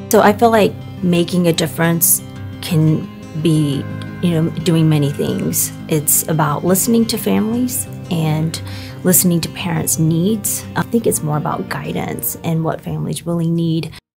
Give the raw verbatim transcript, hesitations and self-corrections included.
So I feel like making a difference can be, you know, doing many things. It's about listening to families and listening to parents' needs. I think it's more about guidance and what families really need.